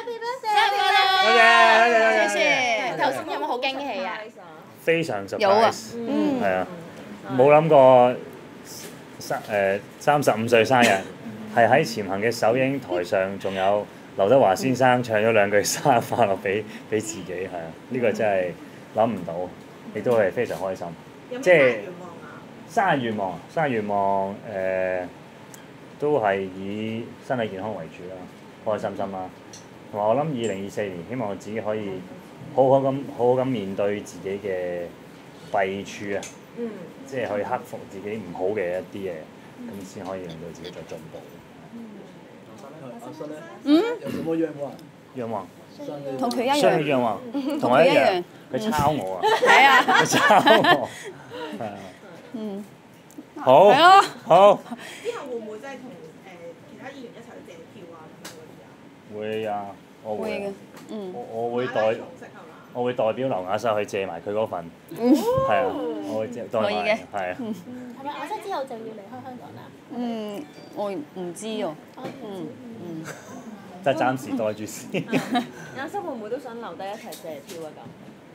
多謝， 謝謝。頭先有冇好驚喜啊？ 非常 surprise， 有啊， 係啊，冇諗過35歲生日係喺潛行嘅首映台上，仲有劉德華先生唱咗2句生日快樂俾自己，係啊，呢個真係諗唔到，亦都係非常開心。即係生日願望都係以身體健康為主啦，開開心心啦。同埋我諗2024年，希望我自己可以好好咁面對自己嘅弊處啊，即係可以克服自己唔好嘅一啲嘢，咁先可以令到自己再進步。 阿新咧，有什麼願望？ 願望同佢一樣。 雙願望，同我一樣。佢抄我啊！ 係啊！ 佢抄我，係啊。好。 係咯。 好。 之後會唔會真係同其他議員一齊去借票啊咁樣嗰啲啊？ 會啊，我會嘅。 我會代表劉雅瑟去借埋佢嗰份，係啊，我會借代埋，係啊。 係咪雅瑟之後就要離開香港啦？ 我唔知喎。 即係暫時袋住先。 雅瑟會唔會都想留低一齊借票啊咁？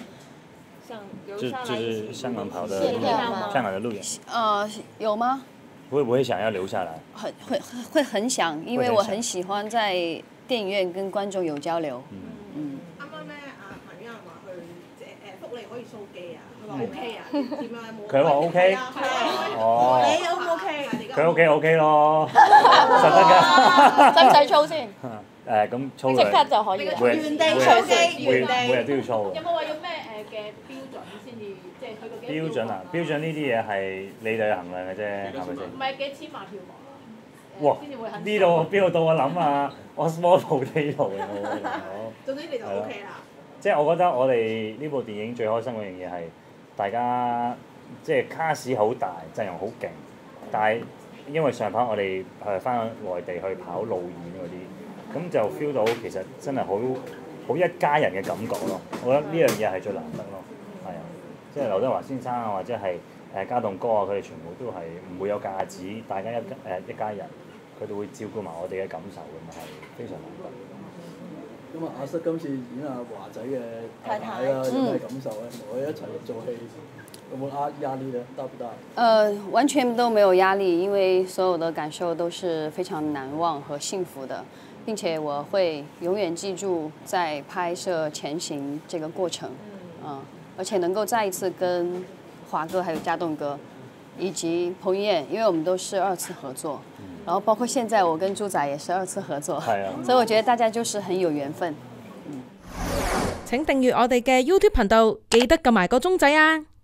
就是香港跑的香港的路演。 有嗎？ 會不會想要留下來？ 會很想，因為我很喜歡在電影院跟觀眾有交流。 啱啱咧，阿彭于晏話去福利可以掃機啊，佢話 OK 啊，點樣有冇？ 佢話 OK。哦。 你 O 唔 OK？ 佢 OK 咯，實得㗎。 使唔使操先？ 咁操即刻就可以。 原地操機，原地。 每日都要操。 有冇話要咩嘅標準先至，即係佢個幾？ 標準啊！標準呢啲嘢係你哋去衡量嘅啫，係咪先？ 唔係幾錢買票房啊？ 哇！呢度邊度到我諗啊？我 small potato 嘅我。 總之你就 OK 啦。 即係我覺得我哋呢部電影最開心嗰樣嘢係大家即係卡士好大，陣容好勁，但係因為上 part 我哋係翻內地去跑路演嗰啲，咁就 feel 到其實真係好一家人嘅感覺咯。我覺得呢樣嘢係最難得咯，係啊，即係劉德華先生啊，或者係家棟哥啊，佢哋全部都係唔會有架子，大家一家人，佢哋會照顧埋我哋嘅感受咁係非常難得。 咁啊，雅瑟今次演阿華仔嘅太太啦，有咩感受咧？同佢一齊做戲，有冇壓力咧？大不大？ 完全都沒有壓力，因為所有的感受都是非常難忘和幸福的，並且我會永遠記住在拍攝《前行》這個過程，而且能夠再一次跟華哥還有家棟哥以及彭于晏，因為我們都是2次合作。然後包括現在我跟豬仔也是2次合作，所以我覺得大家就是很有緣分。 請訂閱我哋嘅 YouTube 頻道，記得撳埋個鐘仔啊！